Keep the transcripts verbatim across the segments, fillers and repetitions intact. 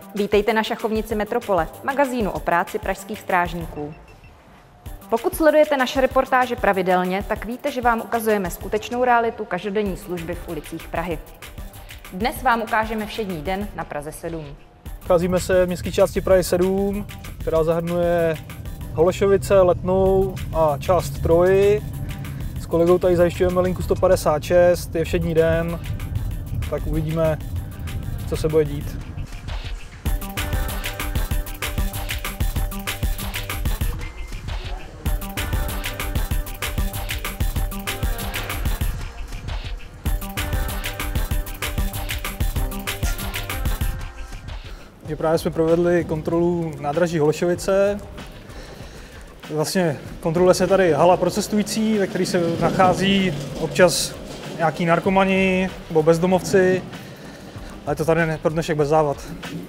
Vítejte na šachovnici Metropole, magazínu o práci pražských strážníků. Pokud sledujete naše reportáže pravidelně, tak víte, že vám ukazujeme skutečnou realitu každodenní služby v ulicích Prahy. Dnes vám ukážeme všední den na Praze sedm. Nacházíme se v městské části Prahy sedm, která zahrnuje Holešovice, Letnou a část Troji. S kolegou tady zajišťujeme linku sto padesát šest, je všední den, tak uvidíme, co se bude dít. Že právě jsme provedli kontrolu nádraží Holešovice. Vlastně kontroluje se tady hala pro cestující, ve které se nachází občas nějaký narkomani nebo bezdomovci, ale to tady pro dnešek bez závad.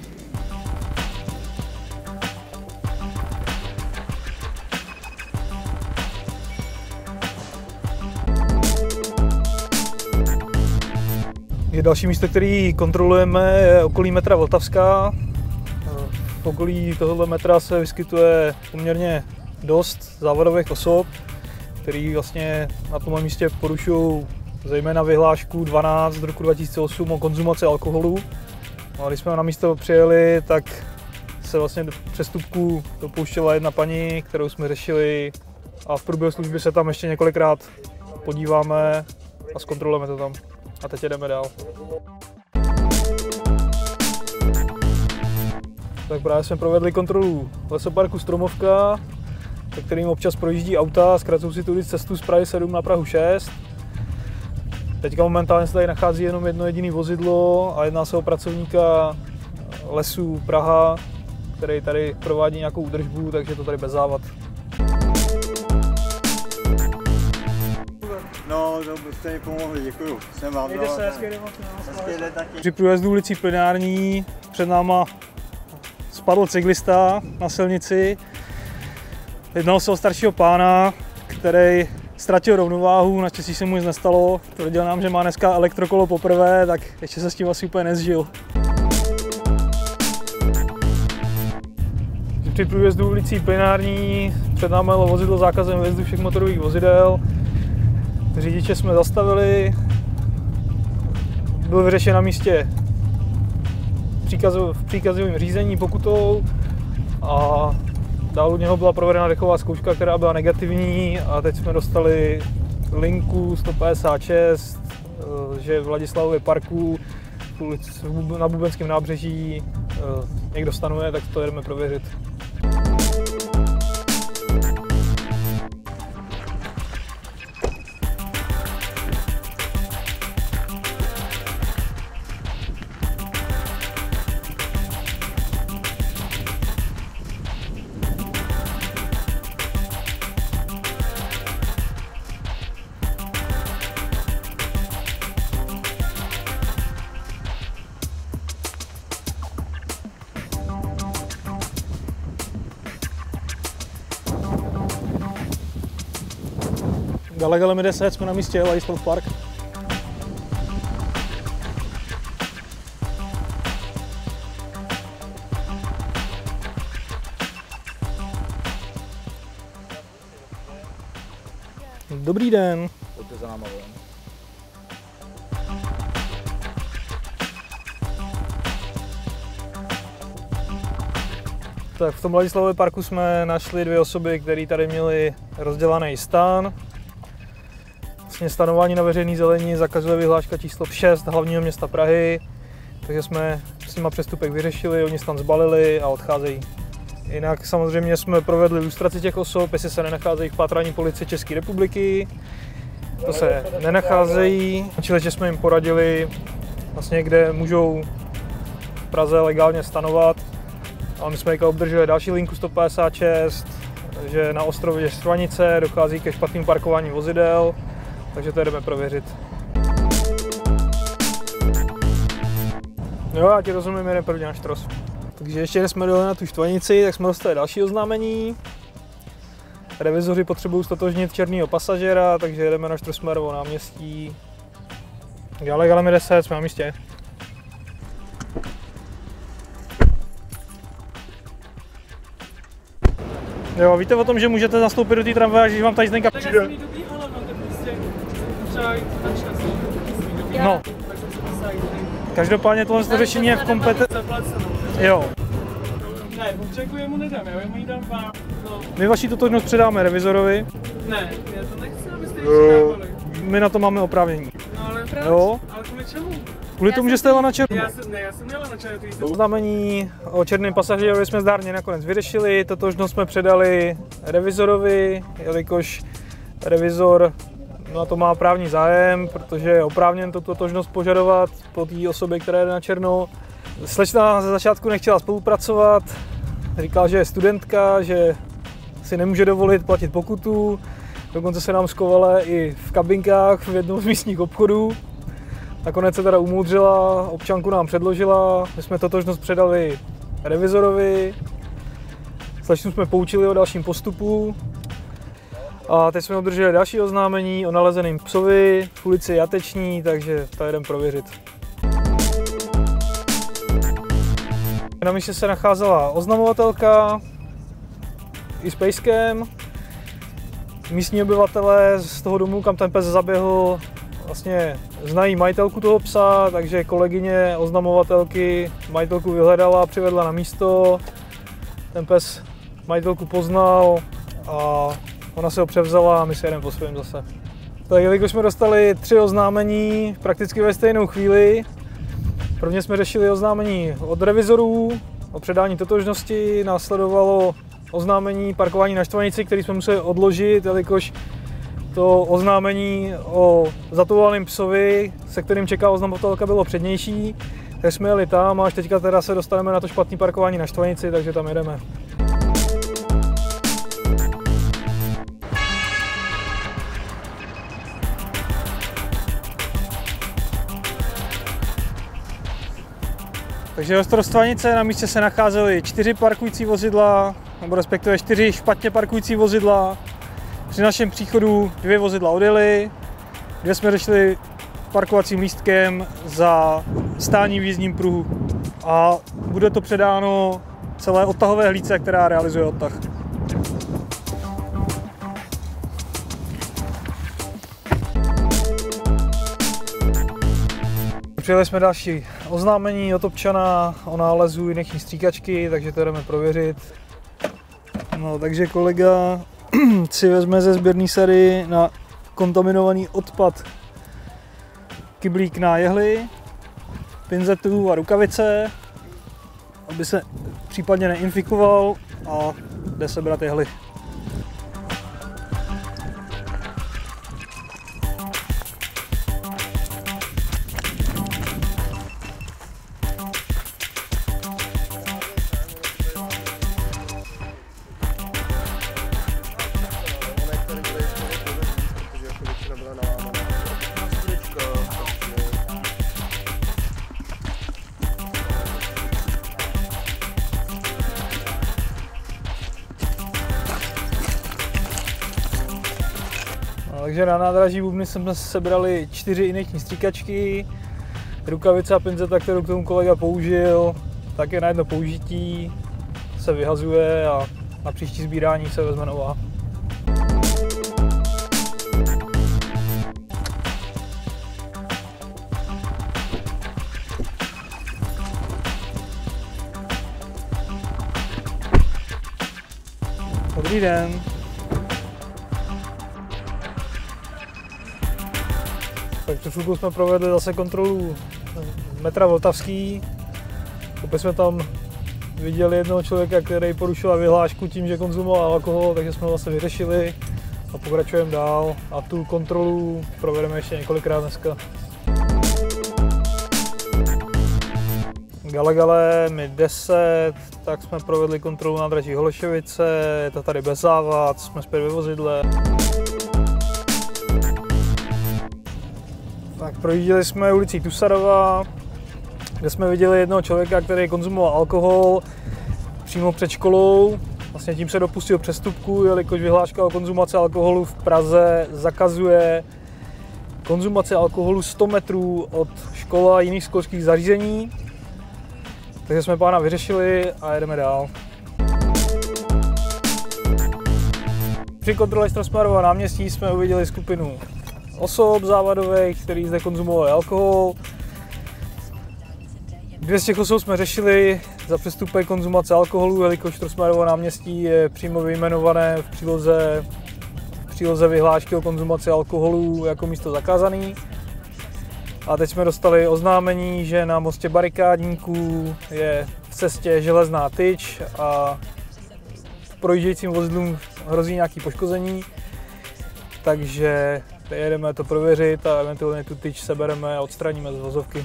Další místo, který kontrolujeme, je okolí metra Vltavská. V okolí tohoto metra se vyskytuje poměrně dost závadových osob, který vlastně na tomhle místě porušují zejména vyhlášku dvanáct z roku dva tisíce osm o konzumaci alkoholu. No a když jsme na místo přijeli, tak se vlastně do přestupků dopouštěla jedna paní, kterou jsme řešili, a v průběhu služby se tam ještě několikrát podíváme a zkontrolujeme to tam. A teď jdeme dál. Tak právě jsme provedli kontrolu lesoparku Stromovka, se kterým občas projíždí auta, zkracují si tudy cestu z Prahy sedm na Prahu šest. Teďka momentálně se tady nachází jenom jedno jediné vozidlo a jedná se o pracovníka Lesů Praha, který tady provádí nějakou údržbu, takže to tady bez závad. No, to byste mi pomohli, děkuju. Jsem vám dal. Při průjezdu ulicí Plenární před náma spadl cyklista na silnici. Jednalo se o staršího pána, který ztratil rovnováhu, naštěstí se mu nic nestalo. Tvrdil nám, že má dneska elektrokolo poprvé, tak ještě se s tím asi úplně nezžil. Při průjezdu ulicí Plenární před námi jelo vozidlo zákazem vjezdu všech motorových vozidel. Řidiče jsme zastavili, byl vyřešen na místě v příkazovém řízení pokutou a dál u něho byla provedena dechová zkouška, která byla negativní, a teď jsme dostali linku sto padesát šest, že v Ladislavově parku na Bubenském nábřeží někdo stanuje, tak to jdeme prověřit. Galegalemi deset, jsme na místě, Ladislav park. Dobrý den. Pojďte za náma ven. Tak v tom Ladislavově parku jsme našli dvě osoby, které tady měly rozdělaný stan. Vlastně stanování na veřejné zelení zakazuje vyhláška číslo šest hlavního města Prahy, takže jsme s nima přestupek vyřešili, oni stan zbalili a odcházejí. Jinak samozřejmě jsme provedli lustraci těch osob, jestli se nenacházejí v pátrání policie České republiky. To se nenacházejí, čili že jsme jim poradili, vlastně, kde můžou v Praze legálně stanovat. A my jsme teďka obdrželi další linku sto padesát šest, že na ostrově Štvanice dochází ke špatným parkování vozidel, takže to jdeme prověřit. Jo, já ti rozumím, jdeme první na Štros. Takže ještě než jsme dole na tu Štvanici, tak jsme dostali další oznámení. Revizoři potřebují ztotožnit černýho pasažéra, takže jedeme na Štrosmajerovo náměstí. Galegalemi deset, jsme na místě. Jo, víte o tom, že můžete nastoupit do té tramvaje, když vám tady Zdenka přijde? Tak já jsem jí dobrý, ale mám to prostě třeba jít na čas. No. Každopádně tohle to řešení je v kompetenci. Jo. Ne, občanku jemu nedám, já mu ji dám vám. No. My vaši totožnost předáme revizorovi. Ne, já to nechci, abyste ji předávali. My na to máme oprávnění. No ale proč? Jo. Ale kvůli čemu? Kvůli tomu, že jste jela na černou. Já jsem, ne, já jsem jela na černou. Oznámení o černém pasažérovi jsme zdárně nakonec vyřešili, totožnost jsme předali revizorovi, jelikož revizor na to má právní zájem, protože je oprávněn tu totožnost požadovat po té osobě, která jde na černou. Slečna ze začátku nechtěla spolupracovat, říkala, že je studentka, že si nemůže dovolit platit pokutu, dokonce se nám skovala i v kabinkách v jednom z místních obchodů. Nakonec se teda umoudřila, občanku nám předložila, my jsme totožnost předali revizorovi, slečnu jsme poučili o dalším postupu a teď jsme obdrželi další oznámení o nalezeném psovi v ulici Jateční, takže to jdem prověřit. Na místě se nacházela oznamovatelka i s pejskem. Místní obyvatelé z toho domu, kam ten pes zaběhl, vlastně znají majitelku toho psa, takže kolegyně oznamovatelky majitelku vyhledala, přivedla na místo. Ten pes majitelku poznal a ona se ho převzala a my si jedeme po svém zase. Tak jelikož jsme dostali tři oznámení prakticky ve stejnou chvíli, prvně jsme řešili oznámení od revizorů o předání totožnosti, následovalo oznámení parkování na Štvanici, který jsme museli odložit, jelikož to oznámení o zatouvaném psovi, se kterým čeká oznamovatelka, bylo přednější, tak jsme jeli tam a až teďka teda se dostaneme na to špatné parkování na Štvanici, takže tam jedeme. Takže od Stvanice na místě se nacházely čtyři parkující vozidla, nebo respektive čtyři špatně parkující vozidla. Při našem příchodu dvě vozidla odjeli, kde jsme řešili parkovacím lístkem za stání v jízdním pruhu. A bude to předáno celé odtahové hlídce, která realizuje odtah. Přijeli jsme další oznámení od občana o nálezu inekční stříkačky, takže to jdeme prověřit. No, takže kolega si vezme ze sběrné sady na kontaminovaný odpad kyblík na jehly, pinzetu a rukavice, aby se případně neinfikoval, a jde sebrat jehly. Takže na nádraží Bubny jsme sebrali čtyři injektní stříkačky, rukavice a pinzeta, kterou k tomu kolega použil, také na jedno použití se vyhazuje a na příští sbírání se vezme nová. Dobrý den. Tak před chvilkou jsme provedli zase kontrolu metra Vltavský. Opět jsme tam viděli jednoho člověka, který porušil vyhlášku tím, že konzumoval alkohol, takže jsme ho zase vyřešili a pokračujeme dál. A tu kontrolu provedeme ještě několikrát dneska. Gale Gale, mi deset, tak jsme provedli kontrolu nádraží Holešovice, je to tady bez závad, jsme zpět ve vozidle. Tak projížděli jsme ulicí Tusarova, kde jsme viděli jednoho člověka, který konzumoval alkohol přímo před školou. Vlastně tím se dopustil přestupku, jelikož vyhláška o konzumaci alkoholu v Praze zakazuje konzumaci alkoholu sto metrů od škol a jiných školských zařízení. Takže jsme pána vyřešili a jedeme dál. Při kontrole Strossmayerova náměstí jsme uviděli skupinu osob závadových, kteří zde konzumovali alkohol. Dvě z těch osob jsme řešili za přestupek konzumace alkoholu, jelikož Strossmayerovo náměstí je přímo vyjmenované v příloze, v příloze vyhlášky o konzumaci alkoholu jako místo zakázaný. A teď jsme dostali oznámení, že na mostě barikádníků je v cestě železná tyč a projíždějícím vozidlům hrozí nějaké poškození. Takže jedeme to prověřit a eventuálně tu tyč sebereme a odstraníme z vozovky.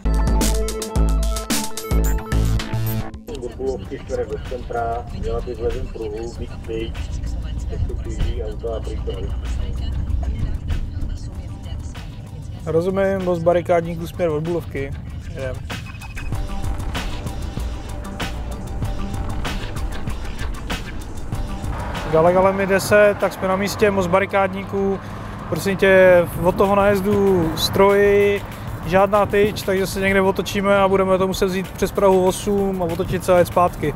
Burbulovky směrem do centra, měla by v levém pruhu být tyč, teď to kříží auta a příklady. Rozumím, most barikádníků směr od Bulovky. Jdem. Gale Gale mi deset, tak jsme na místě, most barikádníků. Prosím tě, od toho nájezdu stroji, žádná tyč, takže se někde otočíme a budeme to muset vzít přes Prahu osm a otočit se a jet zpátky.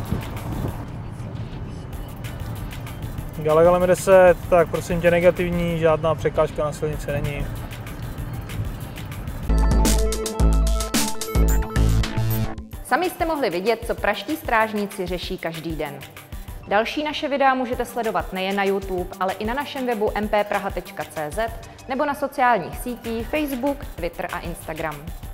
Gale Gale mi deset, tak prosím tě, negativní, žádná překážka na silnici není. Sami jste mohli vidět, co pražští strážníci řeší každý den. Další naše videa můžete sledovat nejen na YouTube, ale i na našem webu m p praha tečka c z nebo na sociálních sítích Facebook, Twitter a Instagram.